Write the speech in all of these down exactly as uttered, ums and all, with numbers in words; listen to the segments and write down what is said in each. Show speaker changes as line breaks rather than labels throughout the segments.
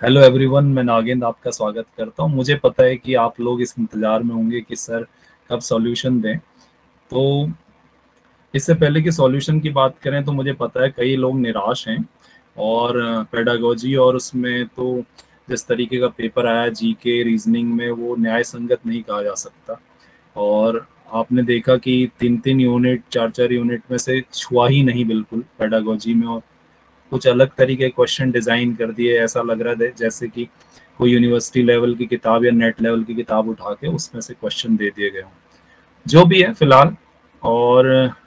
Hello everyone, मैं नागेंद्र आपका स्वागत करता हूं। मुझे पता है कि आप लोग इस इंतज़ार में होंगे कि सर कब सॉल्यूशन दें। तो इससे पहले कि सॉल्यूशन की बात करें तो मुझे पता है कई लोग निराश हैं और पेडागोजी और उसमें तो जिस तरीके का पेपर आया जीके रीजनिंग में वो न्याय संगत नहीं कहा जा सकता। और आपने देखा कि तीन तीन यूनिट चार चार यूनिट में से छुआ ही नहीं बिल्कुल पेडागोजी में, और कुछ अलग तरीके क्वेश्चन डिजाइन कर दिए। ऐसा लग रहा है जैसे कि कोई यूनिवर्सिटी लेवल की किताब या नेट लेवल की किताब उठा के उसमें से क्वेश्चन दे दिए गए हों। जो भी है फिलहाल, और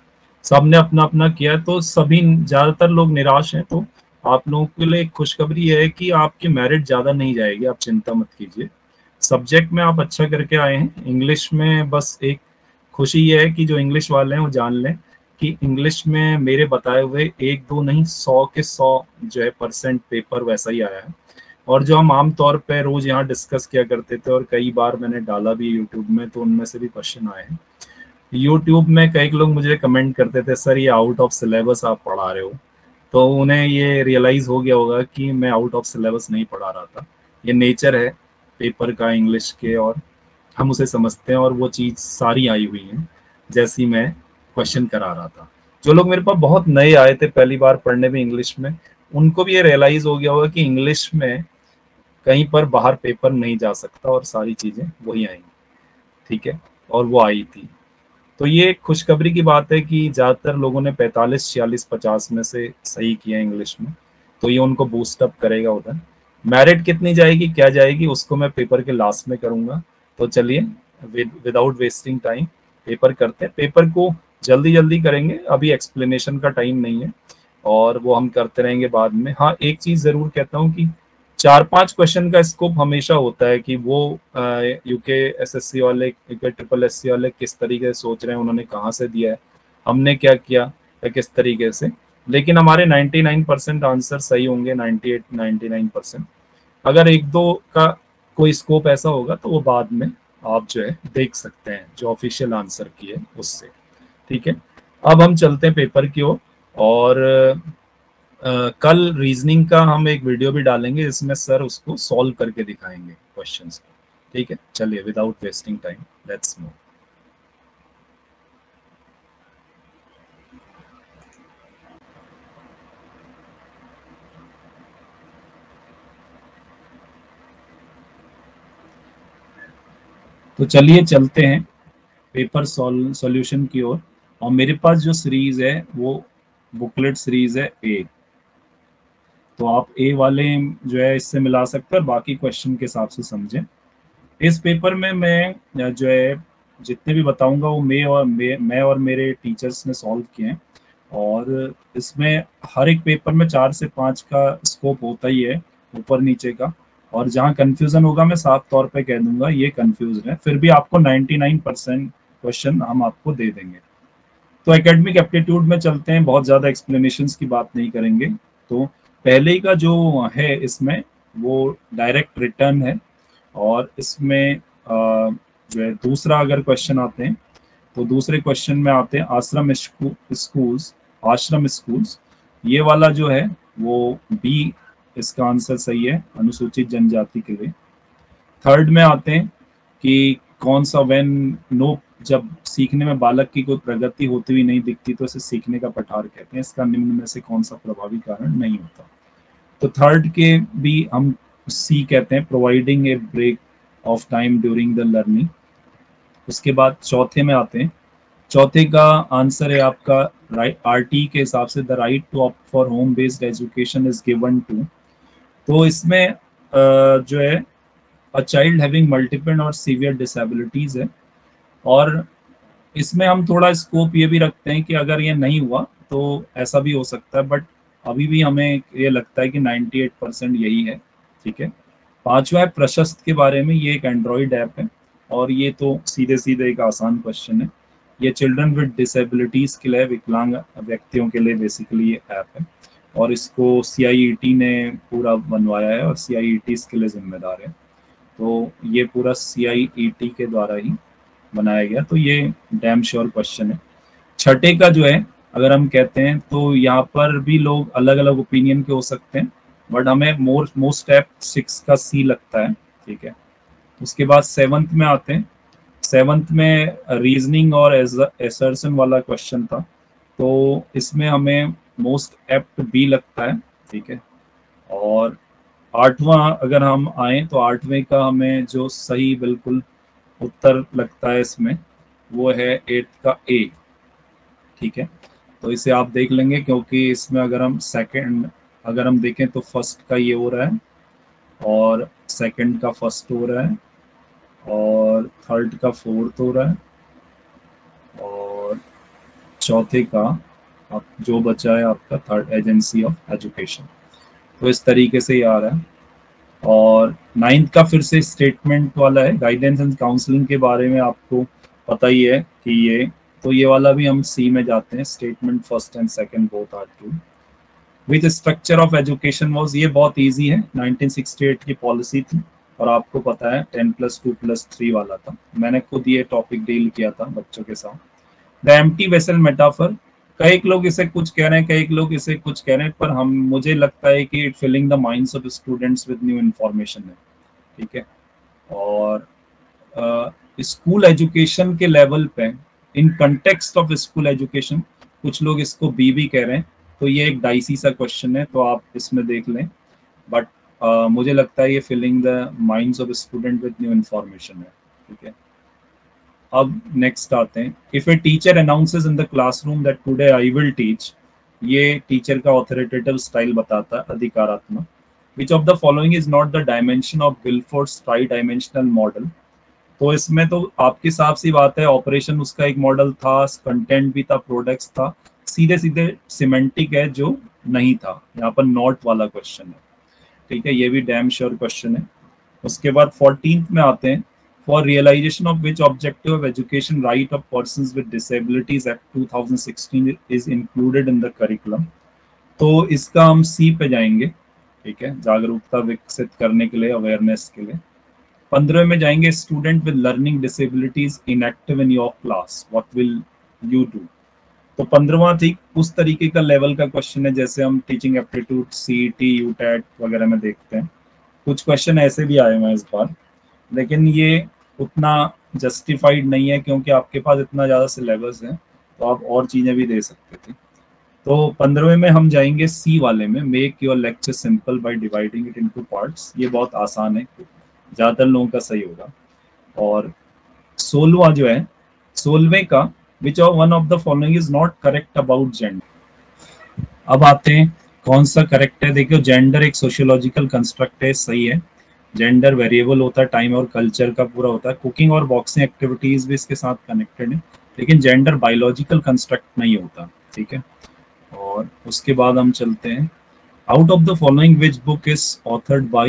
सबने अपना अपना किया, तो सभी ज्यादातर लोग निराश हैं। तो आप लोगों के लिए एक खुशखबरी है कि आपकी मेरिट ज्यादा नहीं जाएगी, आप चिंता मत कीजिए। सब्जेक्ट में आप अच्छा करके आए हैं। इंग्लिश में बस एक खुशी ये है कि जो इंग्लिश वाले हैं वो जान लें कि इंग्लिश में मेरे बताए हुए एक दो नहीं, सौ के सौ जो है परसेंट पेपर वैसा ही आया है। और जो हम आमतौर पे रोज यहाँ डिस्कस किया करते थे और कई बार मैंने डाला भी यूट्यूब में, तो उनमें से भी क्वेश्चन आए हैं। यूट्यूब में कई लोग मुझे कमेंट करते थे, सर ये आउट ऑफ सिलेबस आप पढ़ा रहे हो। तो उन्हें ये रियलाइज हो गया होगा कि मैं आउट ऑफ सिलेबस नहीं पढ़ा रहा था। ये नेचर है पेपर का इंग्लिश के, और हम उसे समझते हैं, और वो चीज़ सारी आई हुई है जैसी मैं क्वेश्चन करा रहा था। जो लोग मेरे पास बहुत नए आए थे पहली बार पढ़ने में इंग्लिश में, उनको भी ये रियलाइज हो गया होगा कि इंग्लिश में कहीं पर बाहर पेपर नहीं जा सकता और सारी चीज़ें वही आएंगी। ठीक है, और वो आई थी। तो ये खुशखबरी की बात है कि ज़्यादातर लोगों ने पैंतालीस छियालीस पचास में से सही किया इंग्लिश में, तो ये उनको बूस्ट अप करेगा उधर। मेरिट कितनी जाएगी क्या जाएगी उसको मैं पेपर के लास्ट में करूँगा। तो चलिए, विदाउट वेस्टिंग टाइम पेपर करते हैं। पेपर को जल्दी जल्दी करेंगे, अभी एक्सप्लेनेशन का टाइम नहीं है, और वो हम करते रहेंगे बाद में। हाँ, एक चीज़ ज़रूर कहता हूँ कि चार पांच क्वेश्चन का स्कोप हमेशा होता है कि वो यूके एसएससी वाले, यूके ट्रिपल एससी वाले किस तरीके से सोच रहे हैं, उन्होंने कहाँ से दिया है, हमने क्या किया या किस तरीके से। लेकिन हमारे निन्यानवे परसेंट आंसर सही होंगे, अट्ठानवे निन्यानवे परसेंट। अगर एक दो का कोई स्कोप ऐसा होगा तो वो बाद में आप जो है देख सकते हैं, जो ऑफिशियल आंसर की है उससे। ठीक है, अब हम चलते हैं पेपर की ओर। और Uh, कल रीजनिंग का हम एक वीडियो भी डालेंगे जिसमें सर उसको सॉल्व करके दिखाएंगे क्वेश्चंस को। ठीक है, चलिए without wasting time let's move. तो चलिए चलते हैं पेपर सॉल्यूशन की ओर। और, और मेरे पास जो सीरीज है वो बुकलेट सीरीज है ए। तो आप ए वाले जो है इससे मिला सकते हैं और बाकी क्वेश्चन के हिसाब से समझें। इस पेपर में मैं जो है जितने भी बताऊंगा वो मैं और मैं, मैं और मेरे टीचर्स ने सॉल्व किए हैं। और इसमें हर एक पेपर में चार से पाँच का स्कोप होता ही है, ऊपर नीचे का। और जहाँ कंफ्यूजन होगा मैं साफ तौर पे कह दूंगा ये कंफ्यूज है, फिर भी आपको निन्यानवे परसेंट क्वेश्चन हम आपको दे देंगे। तो एकेडमिक एप्टीट्यूड में चलते हैं, बहुत ज़्यादा एक्सप्लेनेशंस की बात नहीं करेंगे। तो पहले का जो है इसमें वो डायरेक्ट रिटर्न है। और इसमें अ, जो है दूसरा अगर क्वेश्चन आते हैं तो दूसरे क्वेश्चन में आते हैं आश्रम स्कूल्स, आश्रम स्कूल्स। ये वाला जो है वो बी इसका आंसर सही है, अनुसूचित जनजाति के लिए। थर्ड में आते हैं कि कौन सा व्हेन नो, जब सीखने में बालक की कोई प्रगति होती हुई नहीं दिखती तो इसे सीखने का पठार कहते हैं। इसका निम्न में से कौन सा प्रभावी कारण नहीं होता। तो थर्ड के भी हम सी कहते हैं, providing a break of time during the learning. उसके बाद चौथे में आते हैं। चौथे का आंसर है आपका राइट, आरटी के हिसाब से the right to opt for home based education is given to. तो इसमें अ, जो है अ चाइल्ड हैविंग मल्टीपल और सीवियर डिसेबिलिटीज है। और इसमें हम थोड़ा स्कोप ये भी रखते हैं कि अगर ये नहीं हुआ तो ऐसा भी हो सकता है, बट अभी भी हमें ये लगता है कि अट्ठानवे परसेंट यही है। ठीक है, पांचवा है प्रशस्त के बारे में। ये एक एंड्रॉइड ऐप है, और ये तो सीधे सीधे एक आसान क्वेश्चन है। ये चिल्ड्रन विद डिसेबिलिटीज के लिए, विकलांग व्यक्तियों के लिए बेसिकली ये ऐप है। और इसको सी आई ई टी ने पूरा बनवाया है, और सी आई ई टी इसके लिए जिम्मेदार है। तो ये पूरा सी आई ई टी के द्वारा ही बनाया गया, तो ये डैम श्योर क्वेश्चन है। छठे का जो है अगर हम कहते हैं तो यहाँ पर भी लोग अलग अलग ओपिनियन के हो सकते हैं। बट हमें मोर मोस्ट स्टेप सिक्स का सी लगता है, ठीक है। उसके बाद सेवंथ में आते हैं। सेवंथ में रीजनिंग और एसर्शन वाला क्वेश्चन था, तो इसमें हमें मोस्ट एप्ट बी लगता है, ठीक है। और आठवां अगर हम आए तो आठवें का हमें जो सही बिल्कुल उत्तर लगता है इसमें, वो है एट्थ का ए, ठीक है। तो इसे आप देख लेंगे, क्योंकि इसमें अगर हम सेकंड अगर हम देखें तो फर्स्ट का ये हो रहा है, और सेकंड का फर्स्ट हो रहा है, और थर्ड का फोर्थ हो रहा है, और चौथे का आप जो बचा है आपका थर्ड एजेंसी ऑफ एजुकेशन। तो इस तरीके से ये आ रहा है। और नाइन्थ का फिर से स्टेटमेंट वाला है, गाइडेंस एंड काउंसलिंग के बारे में आपको पता ही है कि ये तो ये वाला भी हम सी में जाते हैं, statement first and second both are true. With structure of education was, ये बहुत इजी है, नाइनटीन सिक्सटी एट की पॉलिसी थी, और आपको पता है ten plus two plus three वाला था, मैंने खुद ये टॉपिक डील किया था बच्चों के साथ। द एम्प्टी वेसल मेटाफर, कई लोग इसे कुछ कह रहे हैं, कई लोग इसे कुछ कह रहे हैं, पर हम मुझे लगता है कि it filling the minds of students with new information है, ठीक है। और स्कूल uh, एजुकेशन के लेवल पे, in context of school education, कुछ लोग इसको बी भी कह रहे हैं, तो ये एक डाइसी सा क्वेश्चन है, तो आप इसमें देख लें। बट uh, मुझे लगता है ये filling the minds of student with new information है, ठीक है। अब नेक्स्ट आते हैं, if a teacher announces in the classroom that today I will teach, ये टीचर का ऑथोरिटेटिव स्टाइल बताता है, अधिकारात्मक। Which of the following is not the dimension of Wilford's tri dimensional model, तो इसमें तो आपकी साफ सी बात है, ऑपरेशन उसका एक मॉडल था, कंटेंट भी था, प्रोडक्ट्स था, सीधे सीधे सिमेंटिक है जो नहीं था, यहाँ पर नॉट वाला क्वेश्चन है, ठीक है। ये भी डैम श्योर क्वेश्चन है। उसके बाद फोर्टीन्थ में आते हैं, for realization of which objective of education right of persons with disabilities act two thousand sixteen is included in the curriculum, तो इसका हम सी पे जाएंगे, ठीक है, जागरूकता विकसित करने के लिए, अवेयरनेस के लिए। पंद्रह में जाएंगे, student with learning disabilities inactive in your class, what will you do, तो पंद्रहवां ठीक उस तरीके का लेवल का क्वेश्चन है जैसे हम teaching aptitude C T U TET वगैरह में देखते हैं। कुछ क्वेश्चन ऐसे भी आए हुए हैं इस बार, लेकिन ये उतना जस्टिफाइड नहीं है, क्योंकि आपके पास इतना ज़्यादा सिलेबस है, तो आप और चीज़ें भी दे सकते थे। तो पंद्रहवें में हम जाएंगे सी वाले में, make your lecture simple by dividing it into parts, ये बहुत आसान है, ज़्यादातर लोगों का सही होगा। और सोलवा जो है, सोलहवें का, which of one of the following is not correct about gender. अब आते हैं कौन सा करेक्ट है, देखियो जेंडर एक सोशियोलॉजिकल कंस्ट्रक्ट है, सही है। जेंडर वेरिएबल होता है, टाइम और कल्चर का पूरा होता है, कुकिंग और बॉक्सिंग एक्टिविटीज भी इसके साथ कनेक्टेड है, लेकिन जेंडर बायोलॉजिकल कंस्ट्रक्ट नहीं होता, ठीक है। और उसके बाद हम चलते हैं, out of the following which book is authored by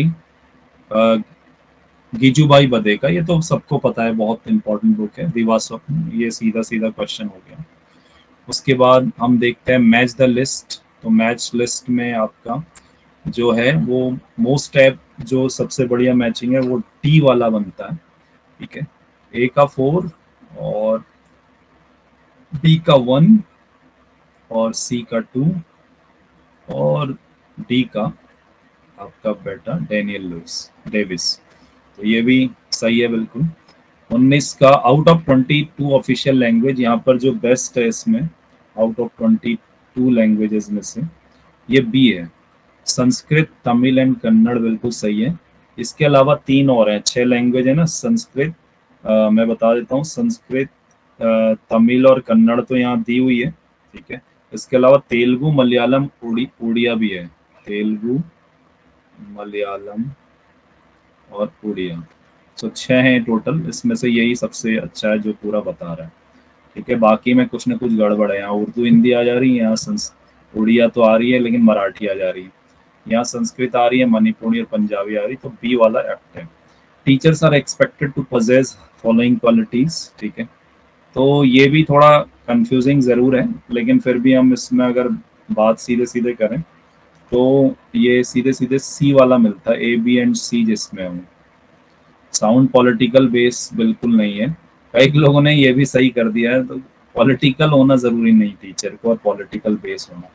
गिजुबाई बदेका, ये तो सबको पता है, बहुत इंपॉर्टेंट बुक है, दिवा स्वप्न, ये सीधा सीधा क्वेश्चन हो गया। उसके बाद हम देखते हैं मैच द लिस्ट, तो मैच लिस्ट में आपका जो है वो मोस्ट ऐप जो सबसे बढ़िया मैचिंग है वो टी वाला बनता है, ठीक है। ए का फोर और बी का वन और सी का टू और डी का आपका बेटा डेनियल लुइस डेविस, तो ये भी सही है बिल्कुल। उन्नीस का, out of twenty two official language, यहाँ पर जो बेस्ट है इसमें out of twenty two languages में से ये बी है, संस्कृत, तमिल एंड कन्नड़, बिल्कुल सही है। इसके अलावा तीन और हैं, छह लैंग्वेज है ना, संस्कृत, आ, मैं बता देता हूँ, संस्कृत, तमिल और कन्नड़ तो यहाँ दी हुई है, ठीक है। इसके अलावा तेलुगु, मलयालम, उड़ी उड़िया भी है, तेलुगु, मलयालम और उड़िया, तो छह हैं टोटल, इसमें से यही सबसे अच्छा है जो पूरा बता रहा है, ठीक है। बाकी में कुछ ना कुछ गड़बड़ है, यहाँ उर्दू हिंदी आ जा रही है, यहाँ संस उड़िया तो आ रही है लेकिन मराठी आ जा रही है, यहाँ संस्कृत आ रही है, मणिपुरी और पंजाबी आ रही, तो बी वाला एप्ट है। Teachers are expected to possess following qualities, ठीक है, तो ये भी थोड़ा कंफ्यूजिंग जरूर है, लेकिन फिर भी हम इसमें अगर बात सीधे सीधे करें तो ये सीधे सीधे सी वाला मिलता है, ए बी एंड सी जिसमें हो। साउंड पॉलिटिकल बेस बिल्कुल नहीं है, कई लोगों ने ये भी सही कर दिया है, तो पॉलिटिकल होना जरूरी नहीं टीचर को, और पॉलिटिकल बेस होना,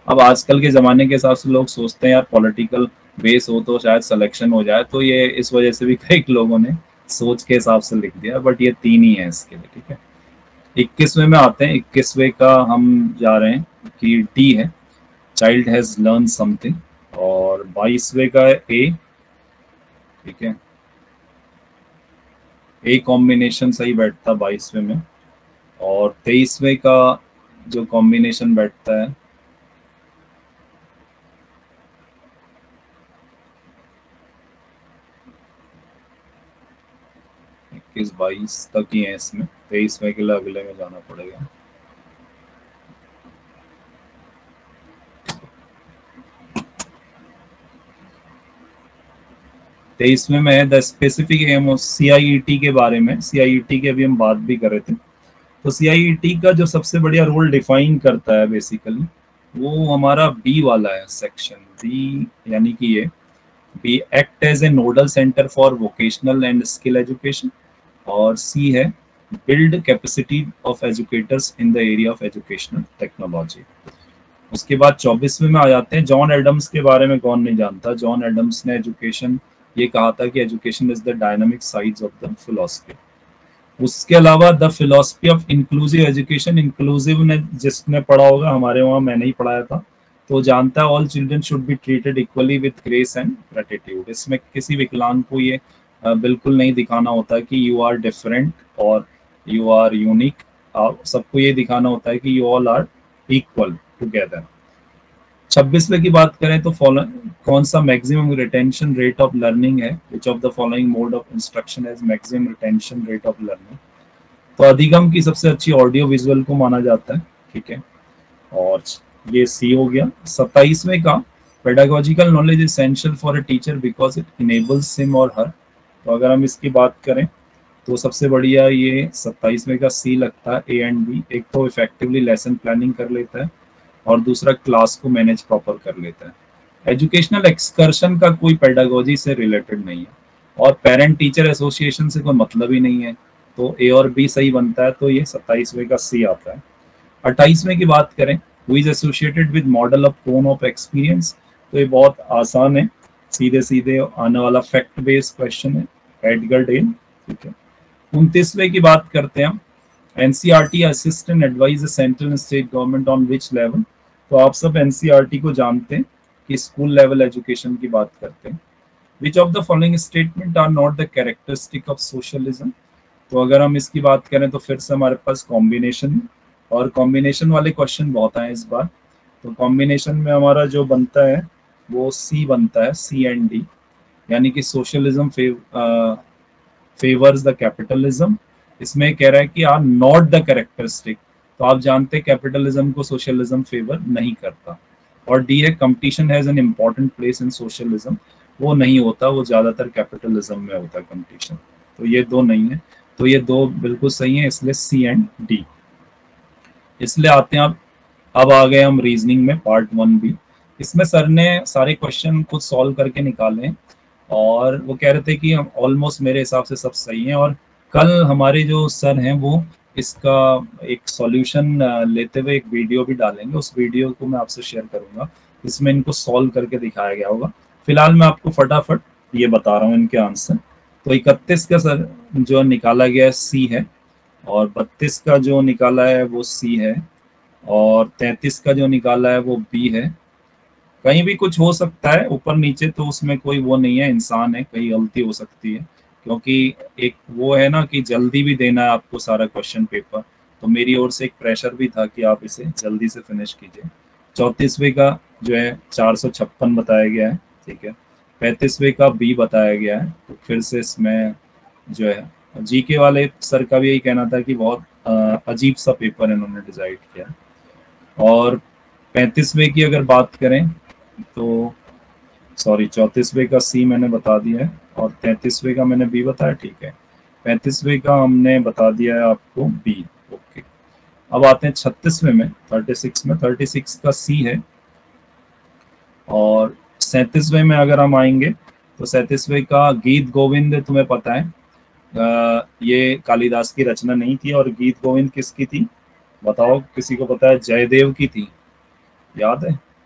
अब आजकल के ज़माने के हिसाब से लोग सोचते हैं यार पॉलिटिकल बेस हो तो शायद सिलेक्शन हो जाए, तो ये इस वजह से भी कई लोगों ने सोच के हिसाब से लिख दिया, बट ये तीन ही है इसके लिए, ठीक है। इक्कीसवें में आते हैं, इक्कीसवें का हम जा रहे हैं कि डी है, चाइल्ड हैज लर्न समथिंग, और बाईसवें का है ए, ठीक है, ए कॉम्बिनेशन सही बैठता बाईसवें में, और तेईसवें का जो कॉम्बिनेशन बैठता है इक्कीस बाईस तक ही है, इसमें तेईसवें के लिए अगले में जाना पड़ेगा। तेईसवें में है the specific aim of C I E T के बारे में, सी आई ई टी के अभी हम बात भी कर रहे थे। तो सी आई ई टी का जो सबसे बढ़िया रोल डिफाइन करता है बेसिकली, वो हमारा बी वाला है, सेक्शन बी, यानी कि ये B act as a nodal centre for vocational and skill education, और सी है build capacity of educators in the area of educational technology. उसके बाद चौबीसवें में आ जाते हैं, जॉन एडम्स के बारे में कौन नहीं जानता। जॉन एडम्स ने एजुकेशन ये कहा था कि education is the dynamic sides of the philosophy. उसके अलावा the philosophy of inclusive education, inclusive ने जिसने पढ़ा होगा, हमारे वहाँ मैं नहीं पढ़ाया था, तो जानता है all children should be treated equally with grace and gratitude. इसमें किसी विकलांग को ये uh, बिल्कुल नहीं दिखाना होता कि यू आर डिफरेंट और यू आर यूनिक, सबको ये दिखाना होता है कि you all are equal together. छब्बीसवें की बात करें तो फॉलो कौन सा maximum retention rate of learning है, which of the following mode of instruction has maximum retention rate of learning. तो अधिगम की सबसे अच्छी ऑडियो विजुअल को माना जाता है, ठीक है, और ये सी हो गया। सत्ताईसवें का pedagogical knowledge essential for a teacher because it enables him or her. तो अगर हम इसकी बात करें तो सबसे बढ़िया ये सत्ताईसवें का सी लगता है, ए एंड बी। एक तो इफेक्टिवली लेसन प्लानिंग कर लेता है, और दूसरा क्लास को मैनेज प्रॉपर कर लेता है। एजुकेशनल एक्सकर्शन का कोई पेडागोजी से रिलेटेड नहीं है, और पेरेंट टीचर एसोसिएशन से कोई मतलब ही नहीं है, तो ए और बी सही बनता है, तो ये सत्ताईसवें का सी आता है। अट्ठाईसवें की बात करें, who is associated with model of tone of experience. तो ये बहुत आसान है, सीधे सीधे आने वाला फैक्ट बेस्ड क्वेश्चन है, एडगर डेल, ठीक है। उनतीसवें की बात करते हैं हम, NCERT assistant advise central and state government on which level. तो आप सब एनसीईआरटी को जानते हैं कि स्कूल लेवल एजुकेशन की बात करते हैं। Which of the following statement are not the characteristic of socialism. तो अगर हम इसकी बात करें तो फिर से हमारे पास कॉम्बिनेशन, और कॉम्बिनेशन वाले क्वेश्चन बहुत आए इस बार। तो कॉम्बिनेशन में हमारा जो बनता है वो सी बनता है, सी एंड डी, यानी कि सोशलिज्म फेवर्स द कैपिटलिज्म। इसमें कह रहा है कि आर नॉट द कैरेक्टरिस्टिक, तो आप जानते हैं कैपिटलिज्म को सोशलिज्म फेवर नहीं करता। और डी है competition has an important place in socialism, वो नहीं होता, वो ज्यादातर कैपिटलिज्म में होता है कंपटीशन। तो ये दो नहीं है, तो ये दो बिल्कुल सही है, इसलिए सी एंड डी। इसलिए आते हैं, अब अब आ गए हम रीजनिंग में, पार्ट वन बी। इसमें सर ने सारे क्वेश्चन खुद सॉल्व करके निकाले, और वो कह रहे थे कि हम ऑलमोस्ट मेरे हिसाब से सब सही हैं, और कल हमारे जो सर हैं वो इसका एक सॉल्यूशन लेते हुए एक वीडियो भी डालेंगे, उस वीडियो को मैं आपसे शेयर करूंगा, इसमें इनको सॉल्व करके दिखाया गया होगा। फिलहाल मैं आपको फटाफट ये बता रहा हूँ इनके आंसर। तो इकतीस का सर जो निकाला गया है सी है, और बत्तीस का जो निकाला है वो सी है, और तैंतीस का जो निकाला है वो बी है। कहीं भी कुछ हो सकता है ऊपर नीचे, तो उसमें कोई वो नहीं है, इंसान है, कहीं गलती हो सकती है, क्योंकि एक वो है ना कि जल्दी भी देना है आपको सारा क्वेश्चन पेपर, तो मेरी ओर से एक प्रेशर भी था कि आप इसे जल्दी से फिनिश कीजिए। चौंतीसवें का जो है चार सौ छप्पन बताया गया है, ठीक है। पैंतीसवें का बी बताया गया है, तो फिर से इसमें जो है जीके वाले सर का भी यही कहना था कि बहुत अजीब सा पेपर इन्होंने डिजाइन किया। और पैंतीसवें की अगर बात करें तो सॉरी चौंतीसवें का सी मैंने बता दिया है, और तैंतीसवें का मैंने बी बताया, ठीक है। पैंतीसवें का हमने बता दिया है आपको बी, ओके। अब आते हैं छत्तीसवें में, थर्टी सिक्स में, थर्टी सिक्स का सी है। और सैंतीसवें में अगर हम आएंगे तो सैंतीसवें का गीत गोविंद, तुम्हें पता है आ, ये कालिदास की रचना नहीं थी, और गीत गोविंद किसकी थी बताओ, किसी को पता है? जयदेव की थी, याद है?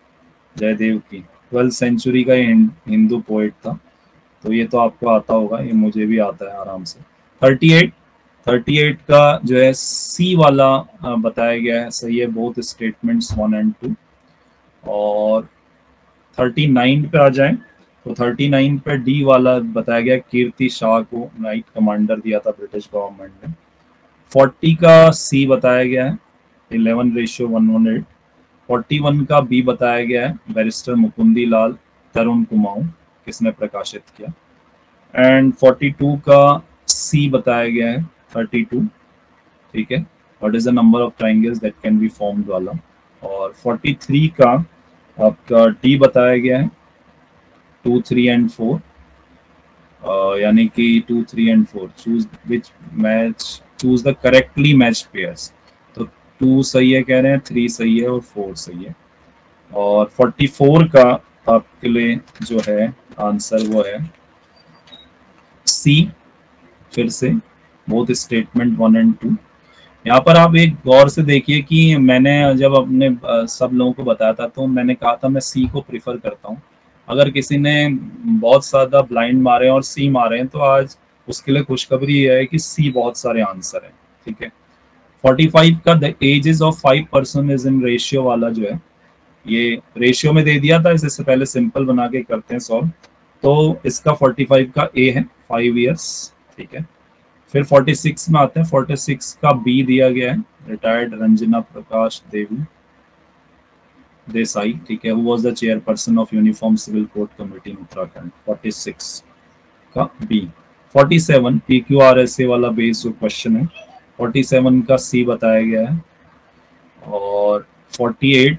जयदेव की, ट्वेल्थ सेंचुरी का ये हिंदू पोएट था। तो ये तो आपको आता होगा, ये मुझे भी आता है आराम से। थर्टी एट थर्टी एट का जो है सी वाला बताया गया है, सही है both statements one and two. और थर्टी नाइन पे आ जाए तो थर्टी नाइन पे डी वाला बताया गया, कीर्ति शाह को नाइट कमांडर दिया था ब्रिटिश गवर्नमेंट ने। फोर्टी का सी बताया गया है, eleven ratio one one eight. Forty one का बी बताया गया है, बैरिस्टर मुकुंदी लाल तरुण कुमाऊं किसने प्रकाशित किया। एंड फोर्टी टू का सी बताया गया है, थर्टी टू, ठीक है, what is the number of triangles that can be formed वाला। और फोर्टी थ्री का आपका डी बताया गया है, टू थ्री एंड फोर, यानी कि two three and four, choose which match, choose the correctly matched pairs. तो टू सही है कह रहे हैं, थ्री सही है और फोर सही है। और फोर्टी फोर का आपके लिए जो है आंसर वो है सी, फिर से both statement one and two. यहाँ पर आप एक गौर से देखिए कि मैंने जब अपने सब लोगों को बताया था तो मैंने कहा था मैं सी को प्रिफर करता हूँ। अगर किसी ने बहुत ज्यादा ब्लाइंड मारे और सी मारे हैं तो आज उसके लिए खुशखबरी है कि सी बहुत सारे आंसर है, ठीक है। फोर्टी फाइव का the ages of five person is in ratio वाला जो है, ये रेशियो में दे दिया था, इससे पहले सिंपल बना के करते हैं सॉल्व। तो इसका फोर्टी फाइव का ए है, फाइव इयर्स, ठीक है। फिर फोर्टी सिक्स में आते हैं, फोर्टी सिक्स का बी दिया गया है, रिटायर्ड रंजना प्रकाश देवी देसाई, ठीक है, who was the chairperson of uniform civil code committee in Uttarakhand. Forty six का बी। फोर्टी सेवन पीक्यूआरएसए वाला बेस जो क्वेश्चन है, फोर्टी सेवन का सी बताया गया है। और forty eight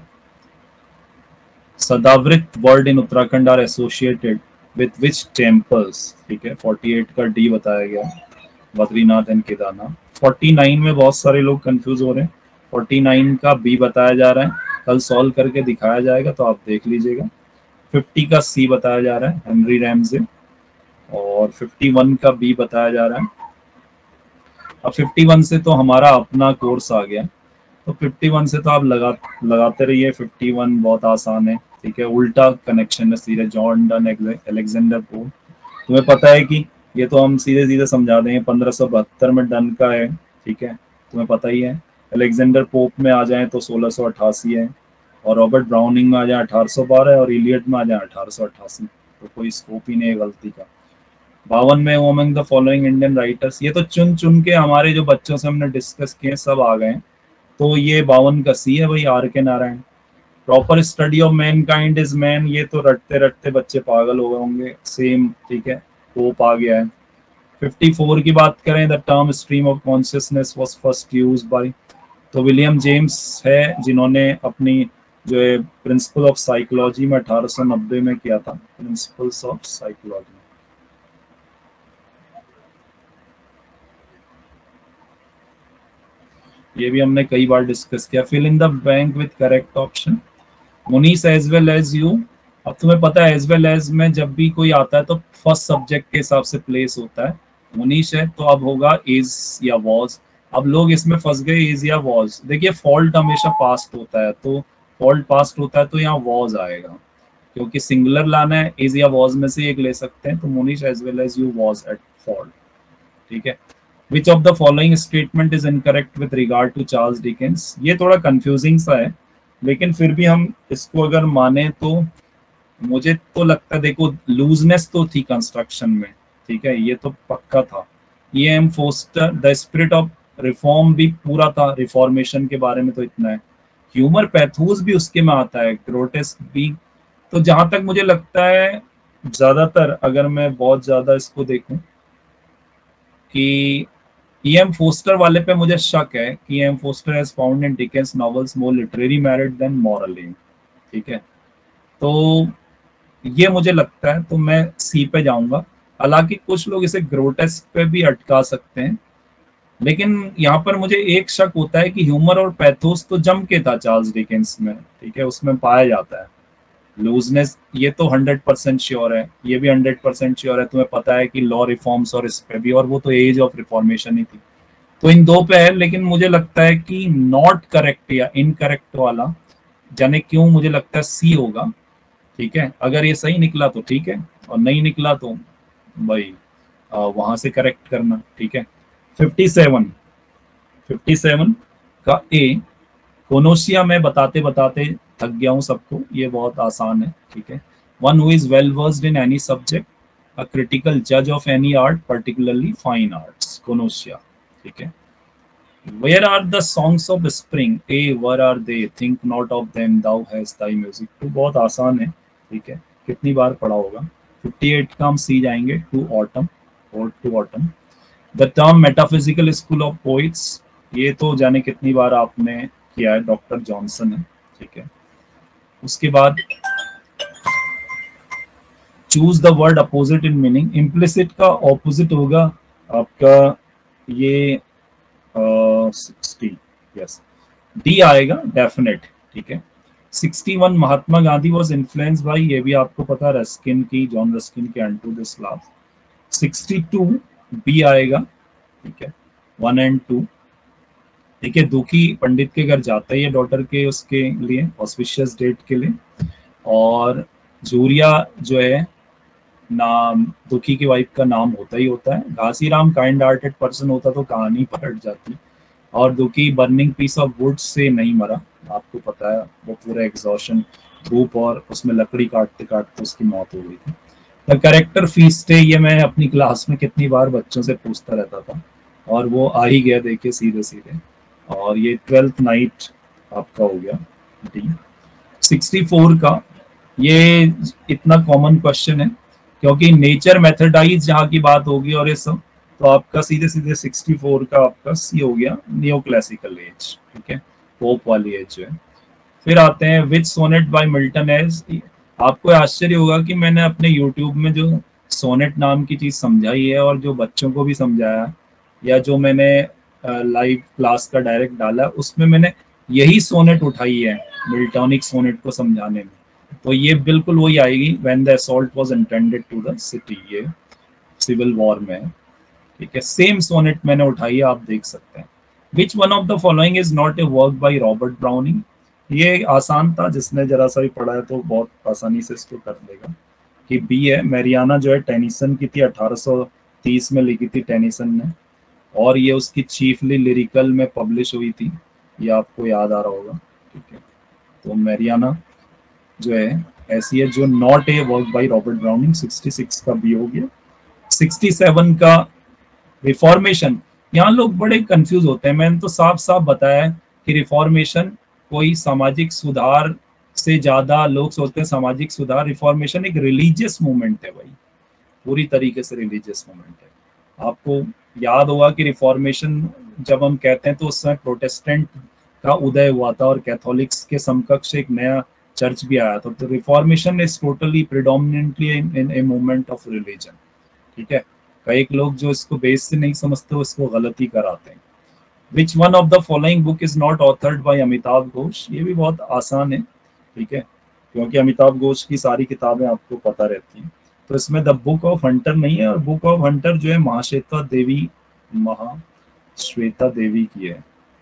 Sadavrat word in Uttarakhand are associated with which temples, ठीक है, फोर्टी एट का डी बताया गया है, Badrinath and Kedarnath. Forty nine में बहुत सारे लोग कंफ्यूज हो रहे हैं, फोर्टी नाइन का बी बताया जा रहा है, कल सॉल्व करके दिखाया जाएगा तो आप देख लीजिएगा। फिफ्टी का सी बताया जा रहा है, हेनरी रैमजे। और फिफ्टी वन का बी बताया जा रहा है। अब फिफ्टी वन से तो हमारा अपना कोर्स आ गया, तो फिफ्टी वन से तो आप लगा लगाते रहिए, फिफ्टी वन बहुत आसान है, ठीक है, उल्टा कनेक्शन है सीधे, जॉन डन अलेक्जेंडर पोप। तुम्हें पता है कि ये तो हम सीधे सीधे समझा देंगे, पंद्रह सौ बहत्तर में डन का है, ठीक है, तुम्हें पता ही है। अलेक्जेंडर पोप में आ जाए तो सोलह सौ अट्ठासी है, और रॉबर्ट ब्राउनिंग में आ जाए अठारह सौ बारह, और इलियट में आ जाए अठारह सौ अट्ठासी, तो कोई स्कोप ही नहीं है गलती का। बावन में among the following Indian writers, ये तो चुन चुन के हमारे जो बच्चों से हमने डिस्कस किए सब आ गए, तो ये बावन का सी है भाई, R K Narayan. Proper study of mankind is man, ये तो रटते रटते बच्चे पागल हो गए होंगे, सेम, ठीक है, पोप आ गया है। फिफ्टी फोर की बात करें, the term stream of consciousness was first used by, तो विलियम जेम्स है जिन्होंने अपनी जो है प्रिंसिपल ऑफ साइकोलॉजी में अठारह सौ नब्बे में किया था, प्रिंसिपल्स ऑफ साइकोलॉजी। ये भी हमने कई बार डिस्कस किया। Fill in the bank with correct option, Munish as well as you. अब तुम्हें पता है एज वेल एज में जब भी कोई आता है तो फर्स्ट सब्जेक्ट के हिसाब से प्लेस होता है, मुनीश है तो अब होगा इज या वॉज। अब लोग इसमें फंस गए इज या वॉज, देखिए फॉल्ट हमेशा पास्ट होता है, तो फॉल्ट पास्ट होता है तो यहाँ वॉज आएगा, क्योंकि सिंगुलर लाना है, इज या वॉज में से एक ले सकते हैं, तो Munish as well as you was at fault, ठीक है। Which of the following statement is incorrect with regard to Charles Dickens? ये थोड़ा कंफ्यूजिंग सा है, लेकिन फिर भी हम इसको अगर माने तो मुझे तो लगता है, देखो लूजनेस तो थी कंस्ट्रक्शन में, ठीक है, ये तो पक्का था। E M Forster, the spirit of reform भी पूरा था, रिफॉर्मेशन के बारे में तो इतना है। ह्यूमर पैथोस भी उसके में आता है, ग्रोटेस्क भी। तो जहां तक मुझे लगता है ज्यादातर, अगर मैं बहुत ज्यादा इसको देखूं कि ई एम फोस्टर वाले पे मुझे शक है कि E M Forster has found in Dickens novels more literary merit than morally, ठीक है, तो ये मुझे लगता है, तो मैं सी पे जाऊंगा। हालांकि कुछ लोग इसे ग्रोटेस्क पे भी अटका सकते हैं, लेकिन यहाँ पर मुझे एक शक होता है कि ह्यूमर और पैथोस तो जम के था चार्ल्स डिकेंस में, ठीक है, उसमें पाया जाता है। लूजनेस ये तो हंड्रेड परसेंट श्योर है, ये भी हंड्रेड परसेंट श्योर है, तुम्हें पता है कि लॉ रिफॉर्म्स और इस पे भी, और वो तो एज ऑफ रिफॉर्मेशन ही थी, तो इन दो पे है। लेकिन मुझे लगता है कि नॉट करेक्ट या इनकरेक्ट वाला, जाने क्यों मुझे लगता है सी होगा, ठीक है, अगर ये सही निकला तो ठीक है, और नहीं निकला तो भाई वहां से करेक्ट करना। ठीक है, फिफ्टी सेवन फिफ्टी सेवन का ए, कोनोशिया में बताते बताते थक गया हूं सबको, ये बहुत आसान है। ठीक है, one who is well versed in any subject, a critical जज of any art particularly fine arts, connoisseur. ठीक है, where are the songs of spring, ay where are they, think not of them, thou has thy music. तो बहुत आसान है। ठीक है, कितनी बार पढ़ा होगा। फिफ्टी एट का हम सी जाएंगे, टू ऑटम, और to autumn. The term metaphysical school of poets, ये तो जाने कितनी बार आपने किया है, डॉक्टर जॉनसन है। ठीक है, उसके बाद choose the word opposite in meaning, implicit का ऑपोजिट होगा आपका ये सिक्सटी, यस, डी आएगा डेफिनेट। ठीक है, sixty one Mahatma Gandhi was influence by, ये भी आपको पता, रस्किन की, जॉन रस्किन की एंड दिस लाभ। सिक्सटी टू बी आएगा। ठीक है, वन एंड टू। देखिए, दुखी पंडित के घर जाता है ये डॉटर के उसके लिए ऑस्पिशियस डेट के लिए, और जूरिया जो है नाम दुखी की वाइफ का नाम होता ही होता है। घासीराम काइंड हार्टेड पर्सन होता तो कहानी पलट जाती, और दुखी burning piece of would say नहीं मरा, आपको पता है, वो पूरा एग्जॉशन, धूप और उसमें लकड़ी काटते काटते उसकी मौत हो गई थी। द करेक्टर फीस्ट है, ये मैं अपनी क्लास में कितनी बार बच्चों से पूछता रहता था, और वो आ ही गया देखिए सीधे सीधे, और ये ट्वेल्थ नाइट आपका हो गया डी। सिक्सटी फोर का, ये इतना कॉमन क्वेश्चन है, क्योंकि नेचर मेथडाइज जहाँ की बात होगी और ये सब, तो आपका सीधे सीधे सिक्सटी फोर का आपका सी हो गया, नियो क्लासिकल एज। ठीक है, पोप वाली एज जो है। फिर आते हैं which sonnet by Milton as. आपको आश्चर्य होगा कि मैंने अपने यूट्यूब में जो सोनेट नाम की चीज समझाई है, और जो बच्चों को भी समझाया, या जो मैंने लाइव क्लास का डायरेक्ट डाला, उसमें मैंने यही सोनेट उठाई है मिल्टॉनिक सोनेट को समझाने में। तो ये बिल्कुल वही आएगी, when the assault was intended to the city, ये सिविल वॉर में है। ठीक है, सेम सोनेट मैंने उठाई है, आप देख सकते हैं। Which one of the following is not a work by Robert Browning, ये आसान था, जिसने जरा सा भी पढ़ा है तो बहुत आसानी से इसको कर देगा। कि बी है, मैरियाना जो है टेनिसन की थी, अठारह सौ तीस में लिखी थी टेनिसन ने, और ये उसकी चीफली लिरिकल में पब्लिश हुई थी, ये आपको याद आ रहा होगा। ठीक है, तो मैरियाना जो है ऐसी है जो not a work by Robert Browning. Sixty six का बी हो गया। सिक्सटी सेवन का रिफॉर्मेशन, यहाँ लोग बड़े कंफ्यूज होते हैं, मैंने तो साफ साफ बताया कि रिफॉर्मेशन कोई सामाजिक सुधार से ज्यादा लोग सोचते हैं सामाजिक सुधार, रिफॉर्मेशन एक रिलीजियस मूवमेंट है भाई, पूरी तरीके से रिलीजियस मूवमेंट है। आपको याद होगा कि रिफॉर्मेशन जब हम कहते हैं तो उस समय प्रोटेस्टेंट का उदय हुआ था, और कैथोलिक्स के समकक्ष एक नया चर्च भी आया था। तो reformation is totally predominantly in a movement of religion. ठीक है, कई लोग जो इसको बेस से नहीं समझते वो इसको गलती कराते हैं। Which one of the following book is not authored by Amitav Ghosh, ये भी बहुत आसान है। ठीक है, क्योंकि अमिताभ घोष की सारी किताबें आपको पता रहती हैं, तो इसमें द बुक ऑफ हंटर नहीं है, और बुक ऑफ हंटर जो है महाश्वेता देवी महाश्वेता देवी की है।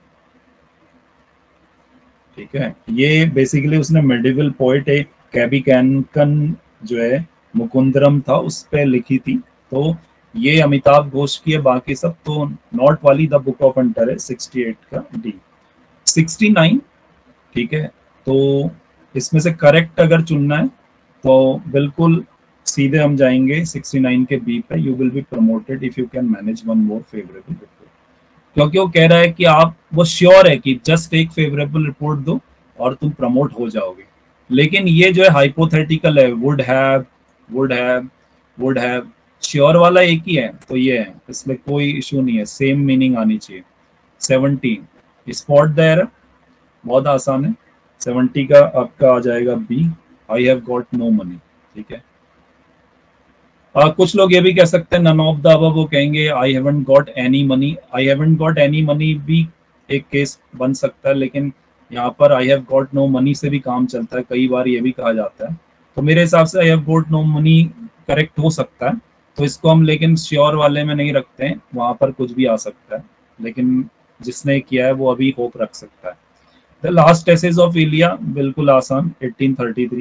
ठीक है, ये बेसिकली उसने मेडिवल पोएट एक कैबी कैनकन जो है मुकुंदरम था उस पे लिखी थी, तो ये अमिताभ घोष की है, बाकी सब तो नॉट वाली द बुक ऑफ हंटर है। सिक्सटी एट का डी। सिक्सटी नाइन, ठीक है, तो इसमें से करेक्ट अगर चुनना है तो बिल्कुल सीधे हम जाएंगे सिक्सटी नाइन के बी पे, you will be promoted if you can manage one more favourable report, क्योंकि वो कह रहा है कि आप, वो श्योर है कि जस्ट एक फेवरेबल रिपोर्ट दो और तुम प्रमोट हो जाओगे। लेकिन ये जो है हाइपोथेटिकल है, would have would have would have, sure वाला एक ही है, तो ये है, इसमें कोई इशू नहीं है, सेम मीनिंग आनी चाहिए। सेवनटीन, स्पॉट द एरर, बहुत आसान है। सेवेंटी का आपका आ जाएगा B, I have got no money. ठीक है, आ, कुछ लोग ये भी कह सकते हैं नन ऑफ द अबव, वो कहेंगे I haven't got any money. I haven't got any money भी एक केस बन सकता है, लेकिन यहाँ पर I have got no money से भी काम चलता है, कई बार ये भी कहा जाता है। तो मेरे हिसाब से I have got no money correct हो सकता है, तो इसको हम लेकिन श्योर वाले में नहीं रखते हैं, वहां पर कुछ भी आ सकता है, लेकिन जिसने किया है वो अभी होप रख सकता है। The last essays of Elia, बिल्कुल आसान, eighteen thirty three.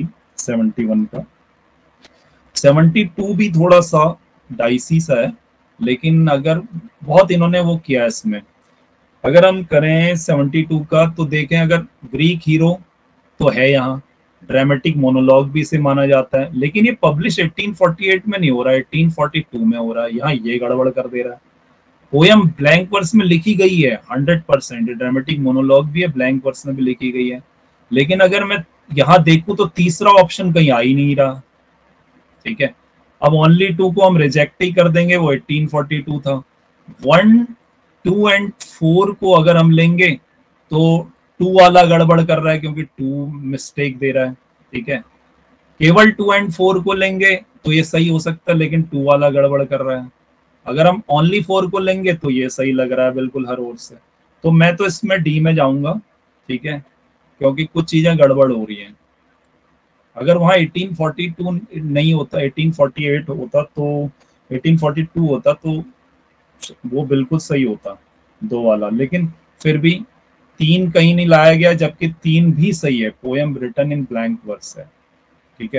Seventy one का। सेवेंटी टू भी थोड़ा सा डाइसी सा है, लेकिन अगर बहुत इन्होंने वो किया है इसमें। अगर हम करें सेवेंटी टू का तो देखें, अगर ग्रीक हीरो तो है यहाँ, ड्रामेटिक मोनोलॉग भी इसे माना जाता है, लेकिन ये पब्लिश एटीन फोर्टी एट में नहीं हो रहा है, एटीन फोर्टी टू में हो रहा है। यहाँ ये गड़बड़ कर दे रहा है। पोयम ब्लैंक वर्स में लिखी गई है हंड्रेड परसेंट, ड्रामेटिक मोनोलॉग भी है, ब्लैंक वर्स में भी लिखी गई है, लेकिन अगर मैं यहाँ देखूं तो तीसरा ऑप्शन कहीं आ ही नहीं रहा। ठीक है, अब ओनली टू को हम रिजेक्ट ही कर देंगे, वो एटीन फोर्टी टू था। वन टू एंड फोर को अगर हम लेंगे तो टू वाला गड़बड़ कर रहा है, क्योंकि टू मिस्टेक दे रहा है। ठीक है, केवल टू एंड फोर को लेंगे तो ये सही हो सकता है, लेकिन टू वाला गड़बड़ कर रहा है। अगर हम ओनली फोर को लेंगे तो ये सही लग रहा है बिल्कुल हर ओर से। तो मैं तो इसमें डी में जाऊंगा। ठीक है, क्योंकि कुछ चीजें गड़बड़ हो रही हैं। अगर वहां एटीन फोर्टी टू नहीं होता, एटीन फोर्टी एट होता, तो एटीन फोर्टी टू होता तो वो बिल्कुल सही होता दो वाला, लेकिन फिर भी तीन कहीं नहीं लाया गया, जबकि तीन भी सही है, poem written in blank verse है। ठीक है,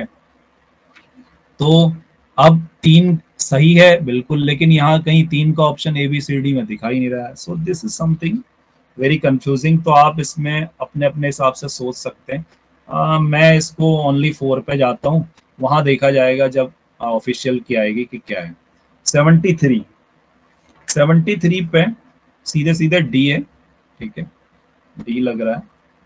तो अब तीन सही है बिल्कुल, लेकिन यहाँ कहीं तीन का option A B C D में दिखाई नहीं रहा है। So this is something very confusing. तो आप इसमें अपने अपने हिसाब से सोच सकते हैं। uh, मैं इसको ओनली फोर पे जाता हूँ, वहां देखा जाएगा जब ऑफिशियल की आएगी कि क्या है। सेवेंटी थ्री सेवेंटी थ्री पे सीधे सीधे डी है। ठीक है, डी लग रहा है,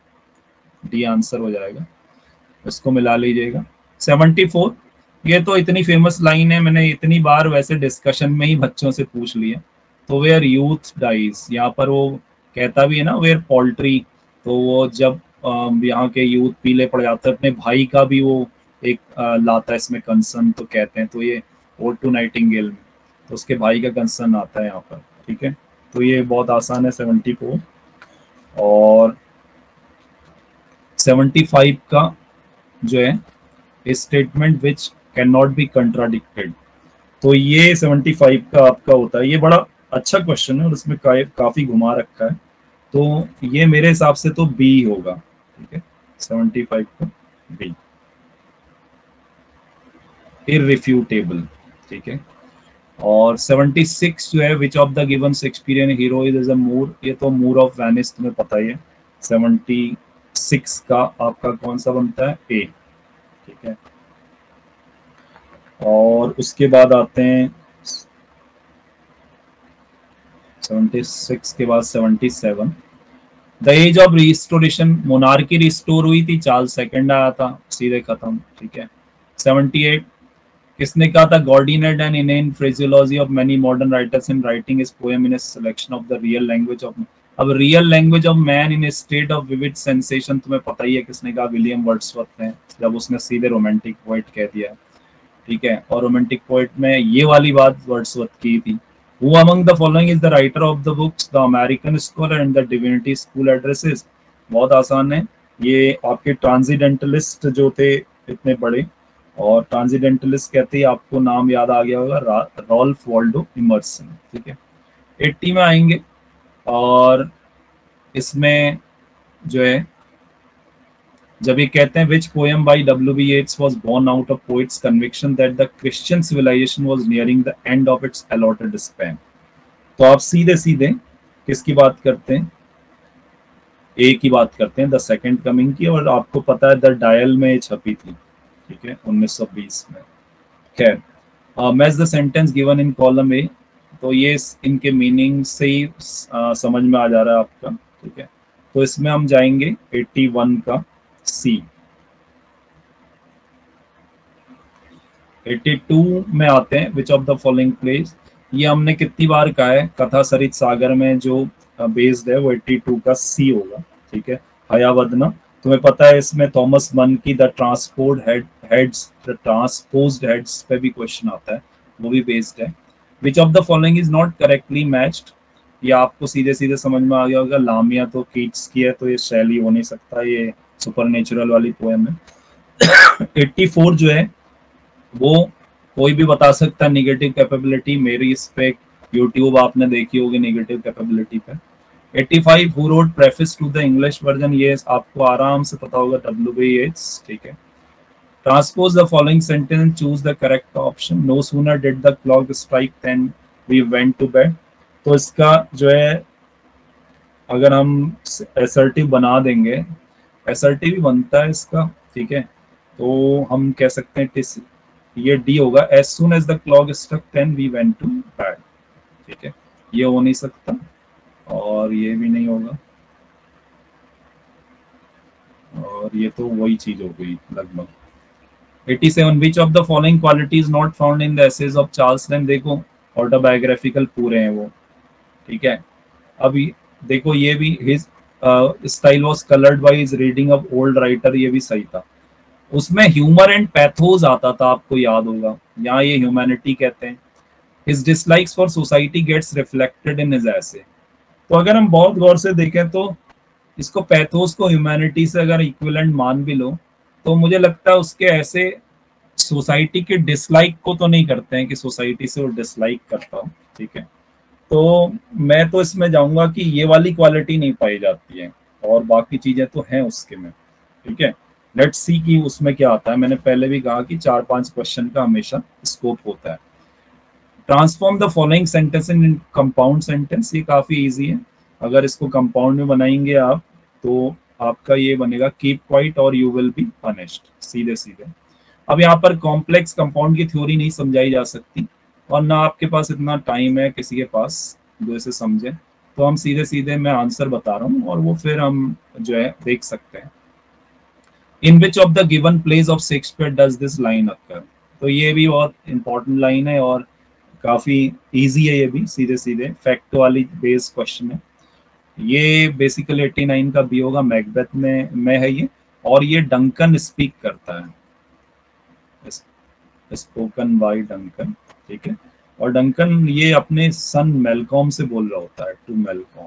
डी आंसर हो जाएगा, इसको मिला लीजिएगा। सेवेंटी फोर, ये तो इतनी फेमस लाइन है, मैंने इतनी बार वैसे डिस्कशन में ही बच्चों से पूछ लिया। तो वेयर यूथ डाइज, यहाँ पर वो कहता भी है ना वेयर पोल्ट्री, तो वो जब यहाँ के यूथ पीले पड़ जाते हैं, अपने भाई का भी वो एक लाता है इसमें कंसर्न, तो कहते हैं, तो ये ओड टू नाइटिंगेल में, तो उसके भाई का कंसर्न आता है यहाँ पर। ठीक है, तो ये बहुत आसान है सेवेंटी फोर। और सेवेंटी फाइव का जो है statement which can not be contradicted, तो ये सेवेंटी फाइव का आपका होता है। ये बड़ा अच्छा क्वेश्चन है और इसमें का, काफी घुमा रखा है, तो ये मेरे हिसाब से तो बी होगा। ठीक है, सेवेंटी फाइव का बी, इररिफ्यूटेबल। ठीक है, और सेवेंटी सिक्स जो है which of the given Shakespearean hero is a Moor, ये तो मूर ऑफ वेनिस तुम्हें पता ही है। सेवेंटी सिक्स का आपका कौन सा बनता है, ए। ठीक है, और उसके बाद आते हैं सेवेंटी सिक्स के बाद seventy seven, the age of restoration, monarchy restore हुई थी, चार्ल्स सेकंड आया था, सीधे खत्म। ठीक है, सेवेंटी एट, किसने कहा था, Gordin had an inane phraseology of many modern writers in writing his poem in a selection of the real language of, अब real language of man in a state of vivid sensation, तुम्हें पता ही है किसने कहा, William Wordsworth ने, जब उसने सीधे रोमांटिक पोएट कह दिया। ठीक है, और रोमांटिक पोएट में ये वाली बात वर्ड्सवर्थ की थी। Who among the following is the writer of the books The American Scholar and the Divinity School Addresses? बहुत आसान है, ये आपके ट्रांसीडेंटलिस्ट जो थे इतने बड़े, और ट्रांसीडेंटलिस्ट कहते ही आपको नाम याद आ गया होगा, रॉल्फ वॉल्डो इमर्सन। ठीक है, एट्टी में आएंगे, और इसमें जो है जब ये कहते हैं which poem by W B Yeats was born out of poets conviction that the Christian civilisation was nearing the end of its allotted span, तो आप सीधे सीधे किसकी बात करते हैं, ए की बात करते हैं, द सेकंड कमिंग की, और आपको पता है द डायल में छपी थी। ठीक है, उन्नीस सौ बीस में। खैर, match the sentence given in column A, तो ये इनके मीनिंग से ही आ, समझ में आ जा रहा है आपका। ठीक है, तो इसमें हम जाएंगे एट्टी वन का सी। एट्टी टू में आते हैं which of the following place, ये हमने कितनी बार कहा है, कथा सरित सागर में जो बेस्ड है वो एट्टी टू का सी होगा। ठीक है, हयावदना, तुम्हें पता है इसमें थॉमस मन की the transport head heads the transposed heads पे भी क्वेश्चन आता है, वो भी बेस्ड है। Which of the following is not correctly matched, ये आपको सीधे सीधे समझ में आ गया होगा, लामिया तो कीट्स की है, तो ये शैली हो नहीं सकता, ये सुपरनेचुरल वाली पोएम है। एट्टी फोर जो है वो कोई भी बता सकता है, नेगेटिव कैपेबिलिटी, मेरी इस पे यूट्यूब आपने देखी होगी नेगेटिव कैपेबिलिटी पे। Eighty five, who wrote preface to the English version, ये आपको आराम से पता होगा, डब्ल्यू बी येट्स। ठीक है, transpose the following sentence, choose the correct option. No sooner did the clock strike then we went to bed. तो इसका जो है अगर हम असर्टिव बना देंगे, असर्टिव ही बनता है इसका, ठीक है, तो हम कह सकते हैं ये डी होगा, as soon as the clock struck ten we went to bed, ठीक है, ये हो नहीं सकता और ये भी नहीं होगा और ये तो वही चीज हो गई लगभग। सत्तासी, which of the following qualities not found in the essays of Charles Lamb. देखो ऑटोबायोग्राफिकल पूरे हैं वो, ठीक है। अभी देखो ये भी his style was coloured by his reading of old writer, ये भी सही था। उसमें ह्यूमर एंड पैथोस आता था, आपको याद होगा, यहाँ ये ह्यूमैनिटी कहते हैं। His dislikes for society gets reflected in his essay. तो अगर हम बहुत गौर से देखें तो इसको पैथोस को ह्यूमैनिटी से अगर इक्विवेलेंट मान भी लो तो मुझे लगता है उसके ऐसे सोसाइटी के डिसलाइक को तो नहीं करते हैं कि सोसाइटी से वो डिसलाइक करता हूँ, ठीक है। तो मैं तो इसमें जाऊंगा कि ये वाली क्वालिटी नहीं पाई जाती है और बाकी चीजें तो हैं उसके में, ठीक है। लेट्स सी कि उसमें क्या आता है। मैंने पहले भी कहा कि चार पांच क्वेश्चन का हमेशा स्कोप होता है। Transform the following sentence in compound sentence, ये काफी इजी है। अगर इसको कंपाउंड में बनाएंगे आप तो आपका ये बनेगा कीप क्वाइट और यू विल बी पनिश्ड, सीधे सीधे। अब यहाँ पर कॉम्प्लेक्स कंपाउंड की थ्योरी नहीं समझाई जा सकती और ना आपके पास इतना टाइम है किसी के पास जो इसे समझे, तो हम सीधे सीधे मैं आंसर बता रहा हूँ और वो फिर हम जो है देख सकते हैं। In which of the given place of Shakespeare does this line occur. तो ये भी बहुत इंपॉर्टेंट लाइन है और काफी इजी है, ये भी सीधे सीधे फैक्ट वाली बेस क्वेश्चन है। ये बेसिकली नवासी का बी होगा, मैकबेथ में में है ये, और ये डंकन स्पीक करता है, स्पोकन बाय डंकन, ठीक है। और डंकन ये अपने सन मेलकॉम से बोल रहा होता है, to Malcolm.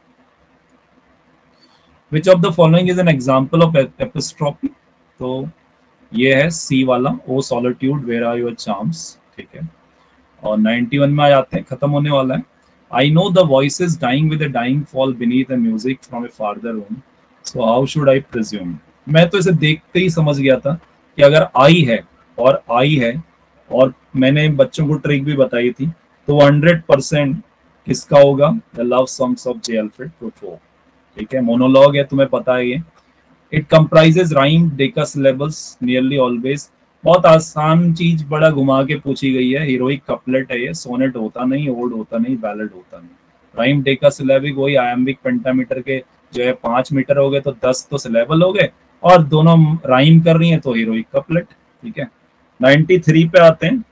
Which of the following is an example of apostrophe. तो ये है सी वाला, O solitude where are your charms, ठीक है। और इक्यानवे में आ जाते हैं, खत्म होने वाला है। I know the voice is dying with a dying fall beneath the music from a farther room. So how should I presume? मैं तो इसे देखते ही समझ गया था कि अगर आई है और आई है, और मैंने बच्चों को ट्रिक भी बताई थी, तो हंड्रेड परसेंट किसका होगा, the love songs of J Alfred Prufrock, ठीक है। मोनोलॉग है, तुम्हें पता है ये। It comprises rhyme decasyllables nearly always. बहुत आसान चीज बड़ा घुमा के पूछी गई है। हीरोइक कपलेट है ये, सोनेट होता नहीं, ओड होता नहीं, बैलेड होता नहीं। राइम डेकासिलेबिक वही आयम्बिक पेंटामीटर के जो है पांच मीटर हो गए तो दस तो सिलेबल हो गए, और दोनों राइम कर रही हैं तो हीरोइक कपलेट, ठीक है। तिरानवे पे आते हैं,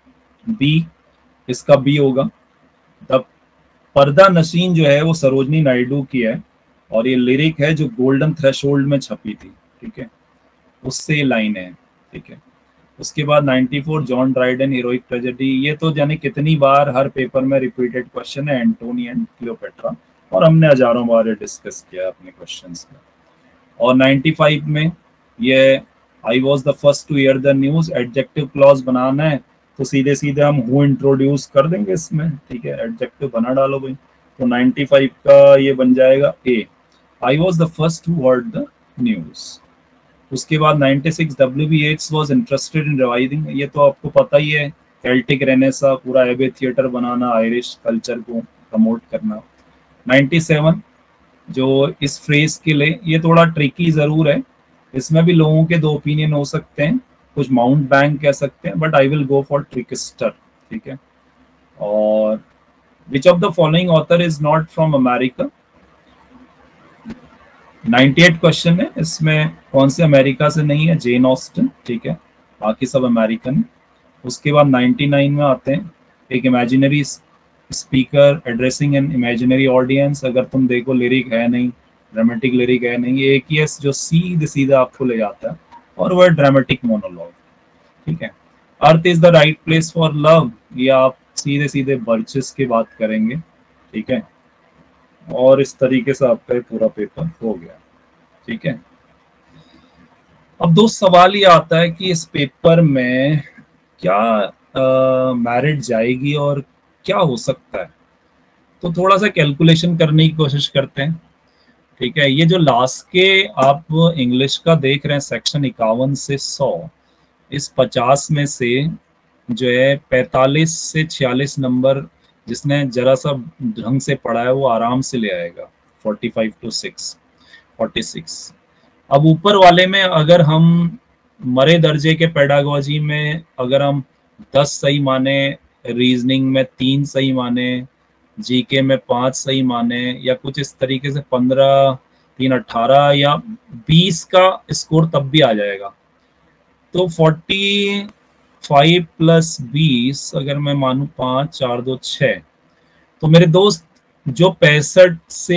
बी, इसका बी होगा। द पर्दा नशीन जो है वो सरोजनी नायडू की है और ये लिरिक है जो गोल्डन थ्रेशोल्ड में छपी थी, ठीक है, उससे ये लाइन है, ठीक है। उसके बाद चौरानवे जॉन ड्राइडन हीरोइक ट्रेजेडी, ये तो जाने कितनी बार हर पेपर में रिपीटेड क्वेश्चन है, एंटोनी एंड क्लियोपेट्रा, और हमने हजारों बार डिस्कस किया अपने क्वेश्चंस में। और पचानवे में ये I was the first to hear the news, adjective clause बनाना है तो सीधे सीधे हम हु इंट्रोड्यूस कर देंगे इसमें, ठीक है, एडजेक्टिव बना डालो भाई। तो पचानवे का ये बन जाएगा A, I was the first to heard the news. उसके बाद छियानवे W B Yeats was interested in reviving, ये तो आपको पता ही है, केल्टिक रेनेसा, पूरा एबे थिएटर बनाना, आयरिश कल्चर को प्रमोट करना। सत्तानवे जो इस फ्रेज के लिए ये थोड़ा ट्रिकी जरूर है, इसमें भी लोगों के दो ओपिनियन हो सकते हैं, कुछ माउंट बैंक कह सकते हैं, but I will go for trickster, ठीक है। और which of the following author is not from America. अट्ठानवे क्वेश्चन है, इसमें कौन से अमेरिका से नहीं है, जेन ऑस्टन, ठीक है, बाकी सब अमेरिकन। उसके बाद निन्यानवे में आते हैं, एक imaginary speaker addressing an imaginary audience. अगर तुम देखो लिरिक है नहीं, ड्रामेटिक लिरिक है नहीं, एक ही है जो सीधे सीधे आपको ले जाता है और वह ड्रामेटिक मोनोलॉग, ठीक है। Earth is the right place for love, ये आप सीधे सीधे बर्चेस की बात करेंगे, ठीक है। और इस तरीके से आपका पूरा पेपर हो गया, ठीक है। अब दो सवाल ये आता है कि इस पेपर में क्या मेरिट जाएगी और क्या हो सकता है, तो थोड़ा सा कैलकुलेशन करने की कोशिश करते हैं, ठीक है। ये जो लास्ट के आप इंग्लिश का देख रहे हैं सेक्शन इक्यावन से सौ, इस पचास में से जो है पैंतालीस से छियालीस नंबर जिसने जरा सा ढंग से पढ़ा है वो आराम से ले आएगा, forty five to six forty six. अब ऊपर वाले में अगर हम मरे दर्जे के पेडागोजी में अगर हम दस सही माने, रीजनिंग में तीन सही माने, जीके में पांच सही माने, या कुछ इस तरीके से पंद्रह तीन अट्ठारह या बीस का स्कोर तब भी आ जाएगा। तो फोर्टी फाइव प्लस बीस अगर मैं मानू पाँच चार दो छः, तो मेरे दोस्त जो पैंसठ से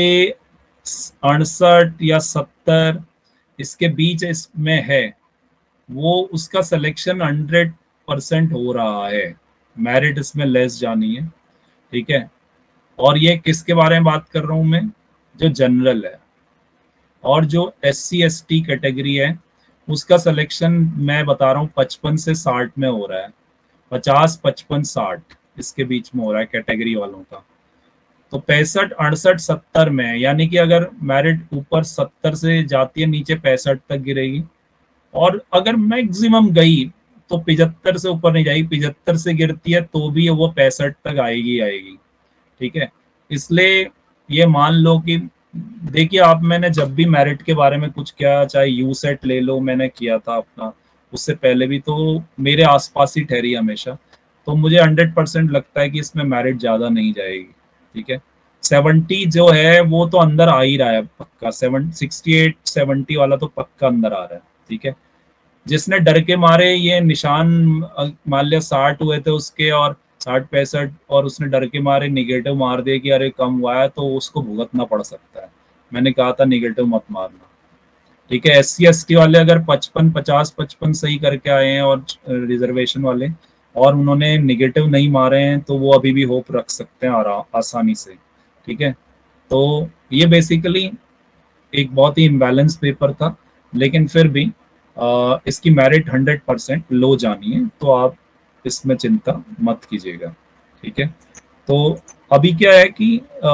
अड़सठ या सत्तर इसके बीच इसमें है, वो उसका सिलेक्शन हंड्रेड परसेंट हो रहा है। मेरिट इसमें लेस जानी है, ठीक है। और ये किसके बारे में बात कर रहा हूं मैं, जो जनरल है। और जो S C S T category है उसका सिलेक्शन मैं बता रहा हूँ पचपन से साठ में हो रहा है, पचास पचपन साठ इसके बीच में हो रहा है कैटेगरी वालों का। तो पैंसठ अड़सठ सत्तर में, यानी कि अगर मेरिट ऊपर सत्तर से जाती है नीचे पैंसठ तक गिरेगी, और अगर मैक्सिमम गई तो पिछहत्तर से ऊपर नहीं जाएगी, पिछहत्तर से गिरती है तो भी वो पैंसठ तक आएगी आएगी ठीक है। इसलिए ये मान लो कि देखिए आप, मैंने जब भी मेरिट के बारे में कुछ किया, चाहे यू सेट ले लो मैंने किया था अपना, उससे पहले भी, तो मेरे आसपास ही ठहरी हमेशा। तो मुझे हंड्रेड परसेंट लगता है कि इसमें मेरिट ज़्यादा नहीं जाएगी, ठीक है। सेवेंटी जो है वो तो अंदर आ ही रहा है पक्का, सेवन सिक्सटी एट सेवेंटी वाला तो पक्का अंदर आ रहा है, ठीक है। जिसने डर के मारे ये निशान, मान लिया साठ हुए थे उसके और साठ पैंसठ, और उसने डर के मारे निगेटिव मार दिया कि अरे कम हुआ है, तो उसको भुगतना पड़ सकता है। मैंने कहा था निगेटिव मत मारना, ठीक है। एस सी एस टी वाले अगर पचपन पचास पचपन सही करके आए हैं और रिजर्वेशन वाले, और उन्होंने निगेटिव नहीं मारे हैं, तो वो अभी भी होप रख सकते हैं आसानी से, ठीक है। तो ये बेसिकली एक बहुत ही इम्बैलेंस पेपर था, लेकिन फिर भी आ, इसकी मेरिट हंड्रेड परसेंट लो जानी है, तो आप इसमें चिंता मत कीजिएगा, ठीक है। तो अभी क्या है कि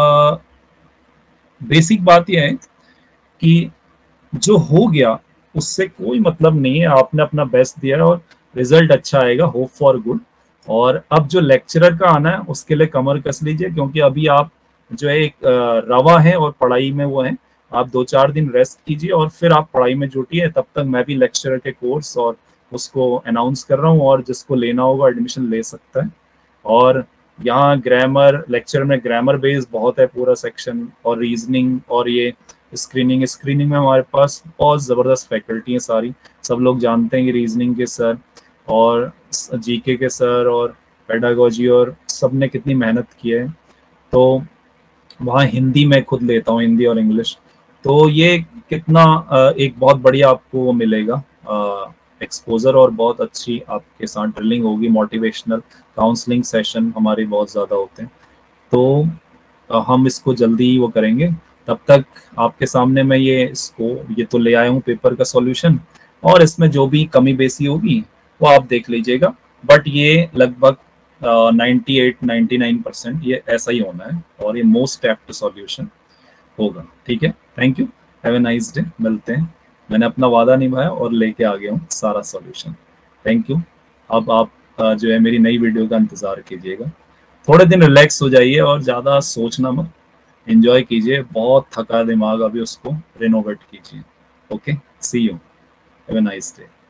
बेसिक बात यह है कि जो हो गया उससे कोई मतलब नहीं है, आपने अपना बेस्ट दिया है और रिजल्ट अच्छा आएगा, होप फॉर गुड। और अब जो लेक्चरर का आना है उसके लिए कमर कस लीजिए, क्योंकि अभी आप जो है एक रवा है और पढ़ाई में वो है, आप दो चार दिन रेस्ट कीजिए और फिर आप पढ़ाई में जुटिए। तब तक मैं भी लेक्चरर के कोर्स और उसको अनाउंस कर रहा हूँ, और जिसको लेना होगा एडमिशन ले सकता है। और यहाँ ग्रामर लेक्चर में ग्रामर बेस बहुत है पूरा सेक्शन, और रीजनिंग, और ये स्क्रीनिंग स्क्रीनिंग में हमारे पास बहुत ज़बरदस्त फैकल्टी है सारी। सब लोग जानते हैं कि रीजनिंग के सर और जीके के सर और पेडागोजी और सब ने कितनी मेहनत की है। तो वहाँ हिंदी में खुद लेता हूँ, हिंदी और इंग्लिश। तो ये कितना एक बहुत बढ़िया आपको मिलेगा एक्सपोजर, और बहुत अच्छी आपके साथ ड्रिलिंग होगी, मोटिवेशनल काउंसलिंग सेशन हमारे बहुत ज़्यादा होते हैं। तो हम इसको जल्दी ही वो करेंगे। तब तक आपके सामने मैं ये इसको ये तो ले आया हूँ पेपर का सॉल्यूशन, और इसमें जो भी कमी बेसी होगी वो आप देख लीजिएगा। बट ये लगभग ninety eight ninety nine percent ये ऐसा ही होना है, और ये मोस्ट एप्ट सॉल्यूशन होगा, ठीक है। Thank you, have a nice day, मिलते हैं। मैंने अपना वादा निभाया और लेके आ गया हूँ सारा सॉल्यूशन। Thank you. अब आप जो है मेरी नई वीडियो का इंतज़ार कीजिएगा। थोड़े दिन रिलैक्स हो जाइए और ज़्यादा सोचना मत, एंजॉय कीजिए। बहुत थका दिमाग, अभी उसको रिनोवेट कीजिए। Okay, see you, have a nice day.